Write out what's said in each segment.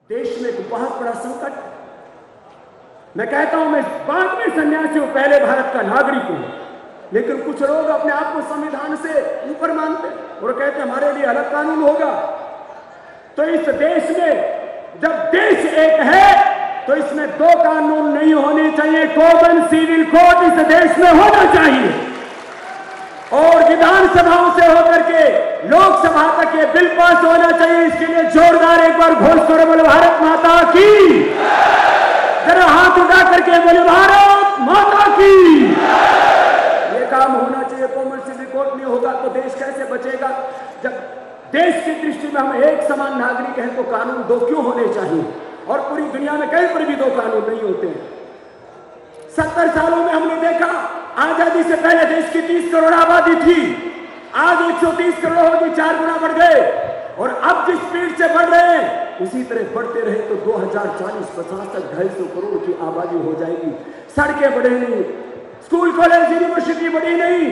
देश में एक बहुत बड़ा संकट है। मैं कहता हूं मैं बाद में सन्यासी हूं, पहले भारत का नागरिक हूं, लेकिन कुछ लोग अपने आप को संविधान से ऊपर मानते और कहते हमारे लिए अलग कानून होगा। तो इस देश में जब देश एक है तो इसमें दो कानून नहीं होने चाहिए। कोड एंड सिविल कोड इस देश में होना चाहिए और विधानसभाओं से होकर के लोकसभा तक ये बिल पास होना चाहिए। इसके लिए जोरदार एक बार घोष करो, बोले भारत माता की। जरा हाथ उठा करके बोले भारत माता की। ये काम होना चाहिए। कोमल सिविल कोड नहीं होगा तो देश कैसे बचेगा? जब देश की दृष्टि में हम एक समान नागरिक हैं तो कानून दो क्यों होने चाहिए? और पूरी दुनिया में कहीं पर भी दो कानून नहीं होते हैं। 70 सालों में हमने देखा, आजादी से पहले देश की 30 करोड़ आबादी थी, आज 130 करोड़ होगी, 4 गुना बढ़ गए। और अब जिस स्पीड से बढ़ रहे हैं उसी तरह बढ़ते रहे तो 2040-50 तक 250 करोड़ की आबादी हो जाएगी। सड़कें बढ़े नहीं, स्कूल कॉलेज यूनिवर्सिटी बढ़ी नहीं,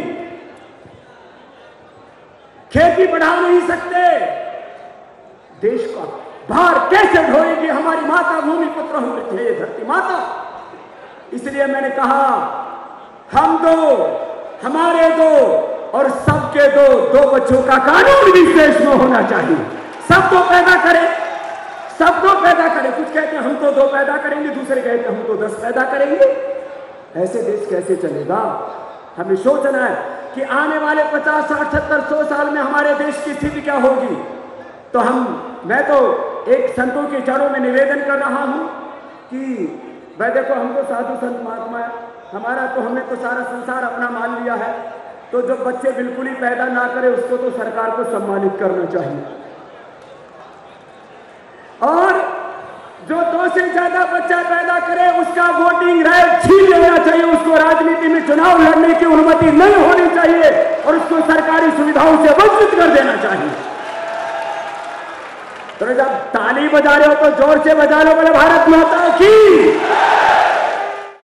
खेती बढ़ा नहीं सकते। देश का भार कैसे ढोएगी हमारी माता भूमि पुत्र हम ये धरती माता? इसलिए मैंने कहा हम दो, हमारे दो और सबके दो, दो बच्चों का कानून भी देश में होना चाहिए। सब दो पैदा करें, सब दो पैदा करें। कुछ कहते हैं हम तो 2 पैदा करेंगे, दूसरे कहते हैं हम तो 10 पैदा करेंगे। ऐसे देश कैसे चलेगा? हमें सोचना है कि आने वाले 50, 60, 70, 100 साल में हमारे देश की स्थिति क्या होगी। तो मैं तो एक संतों के चरणों में निवेदन कर रहा हूं कि भाई देखो हम तो साधु संत महात्मा है, हमारा तो हमने तो सारा संसार अपना मान लिया है। तो जो बच्चे बिल्कुल ही पैदा ना करे उसको तो सरकार को सम्मानित करना चाहिए और जो 2 से ज्यादा बच्चा पैदा करे उसका वोटिंग राइट छीन लेना चाहिए। उसको राजनीति में चुनाव लड़ने की अनुमति नहीं होनी चाहिए और उसको सरकारी सुविधाओं से वंचित कर देना चाहिए। तो जब ताली बजा रहे हो तो जोर से बजा लो, बोले भारत माता की।